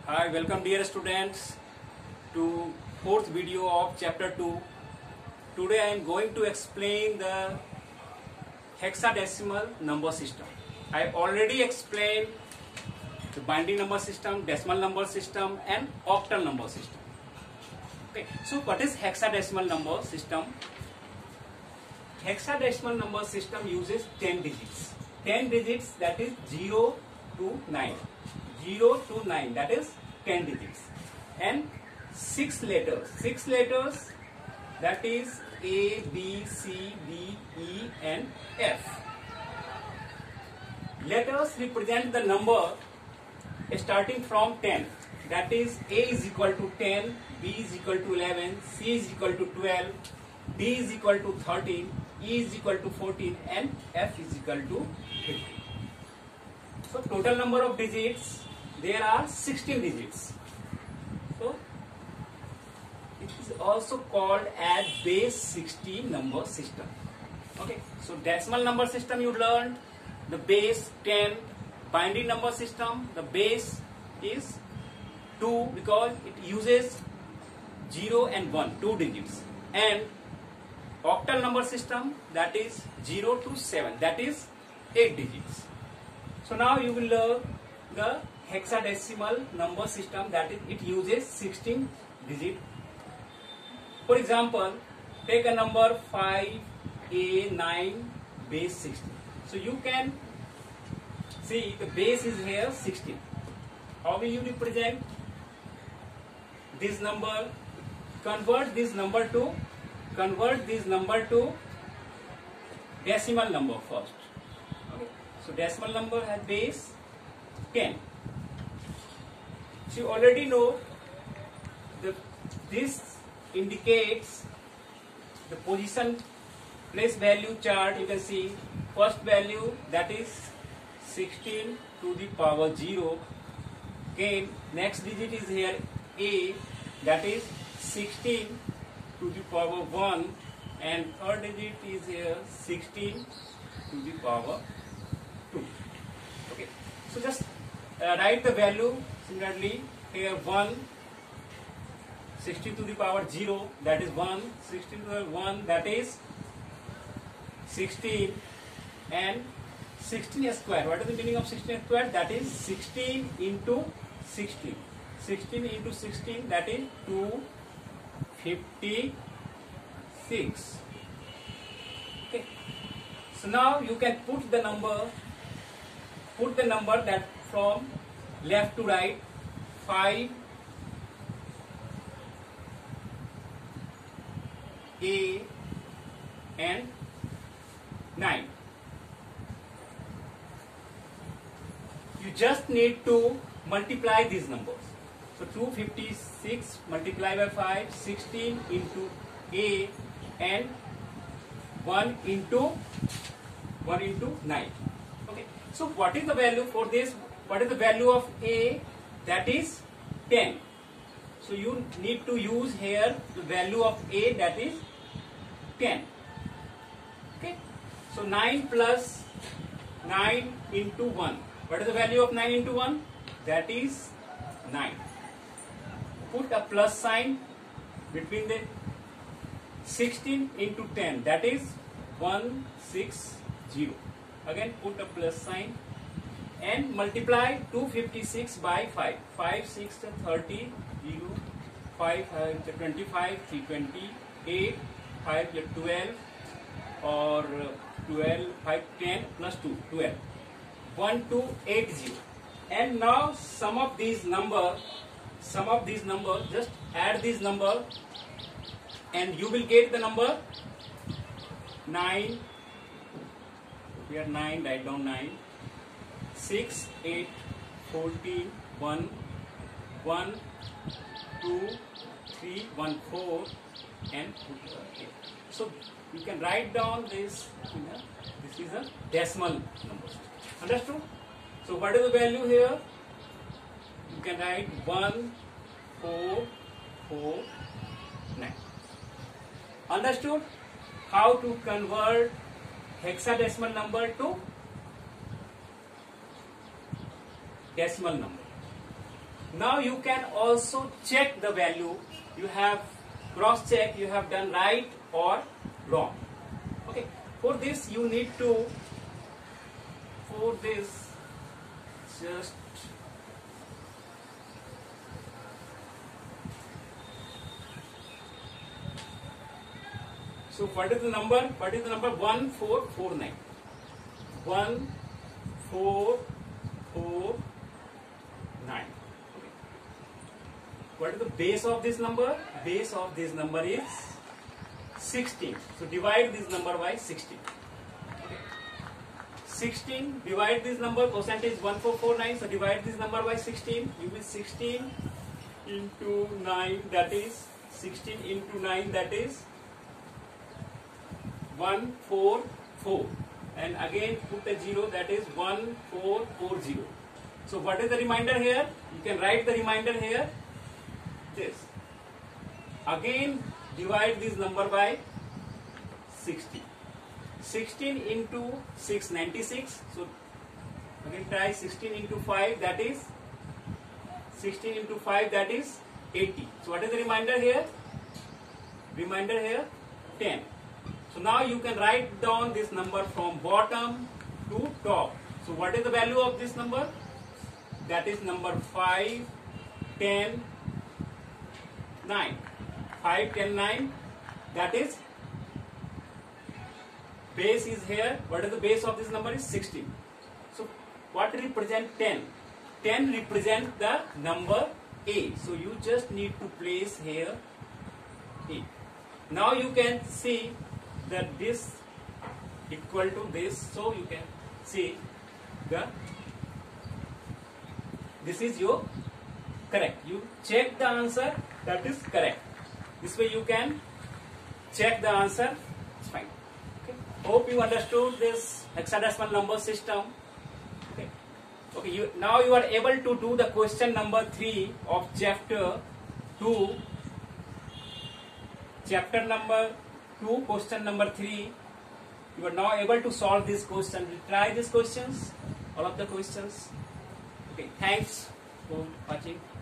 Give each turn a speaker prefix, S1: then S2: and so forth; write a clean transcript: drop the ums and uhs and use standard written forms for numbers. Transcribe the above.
S1: Hi, welcome dear students to fourth video of chapter 2. Today I am going to explain the hexadecimal number system. I already explained the binary number system, decimal number system and octal number system. Okay, so what is hexadecimal number system? Hexadecimal number system uses 10 digits. 10 digits, that is 0 to 9. 0 to 9, that is 10 digits, and 6 letters. 6 letters, that is A, B, C, D, E and F. Letters represent the number starting from 10. That is A is equal to 10, B is equal to 11, C is equal to 12, D is equal to 13, E is equal to 14 and F is equal to 15. So total number of digits, there are 16 digits. So it is also called as base 16 number system. Okay, so decimal number system you learned, the base 10. Binary number system, the base is 2 because it uses 0 and 1, 2 digits. And octal number system, that is 0 to 7, that is 8 digits. So now you will learn the hexadecimal number system, that is it uses 16 digits. For example, take a number 5A9 base 16. So you can see the base is here 16. How will you represent this number? Convert this number to decimal number first. Okay. So decimal number has base 10. So you already know this indicates the position place value chart. You can see first value, that is 16 to the power 0. Again, next digit is here A, that is 16 to the power 1, and third digit is here 16 to the power 2. Okay, so just write the value similarly here 1, 16 to the power 0, that is 1, 16 to the power 1, that is 16, and 16 square. What is the meaning of 16 square? That is 16 into 16. 16 into 16, that is 256. Okay. So now you can put the number that from left to right. 5 A and 9. You just need to multiply these numbers. So 256 multiplied by 5, 16 into A and 1 into 9. Okay. So what is the value for this? What is the value of A? That is 10. So you need to use here the value of A, that is 10. Okay. So 9 plus 9 into 1. What is the value of 9 into 1? That is 9. Put a plus sign between the 16 into 10, that is 160. Again put a plus sign and multiply 256 by 5. 5, 6, 30, 0, 5, 25, 320, 8, 5, 12, or 12, 5, 10 plus 2, 12. 1280. And now sum of these numbers, just add these number and you will get the number 9. Here 9, write down 9. 6, 8, 14, 1, 1, 2, 3, 1, 4 and 8. So you can write down this, this is a decimal number. Understood? So what is the value here? You can write 1449. Understood? How to convert hexadecimal number to decimal number. Now you can also check the value. You have cross check, you have done right or wrong. Okay. For this you need to, just so what is the number? 1449. 1449. Okay. What is the base of this number? Base of this number is 16. So divide this number by 16. Okay. 16, divide this number, quotient is 1449. So divide this number by 16. You will 16 into 9, that is 16 into 9, that is 144, and again put a 0, that is 1440. So what is the remainder here? You can write the remainder here. This. Again divide this number by 16. 16 into 6, 96. So again try 16 into 5, that is 16 into 5, that is 80. So what is the remainder here? Remainder here 10. So now you can write down this number from bottom to top. So what is the value of this number? That is number 5, 10, 9. 5, 10, 9. That is, base is here. What is the base of this number? Is 16. So what represent 10? 10 represent the number A. So you just need to place here A. Now you can see that this equal to this, so you can see this is your correct. You check the answer, that is correct. This way you can check the answer. It's fine. Okay. Hope you understood this hexadecimal number system. Okay. Okay. Now you are able to do the question number 3 of chapter 2. Chapter number 2, question number 3. You are now able to solve this question. We try these questions, all of the questions. Okay, thanks for watching.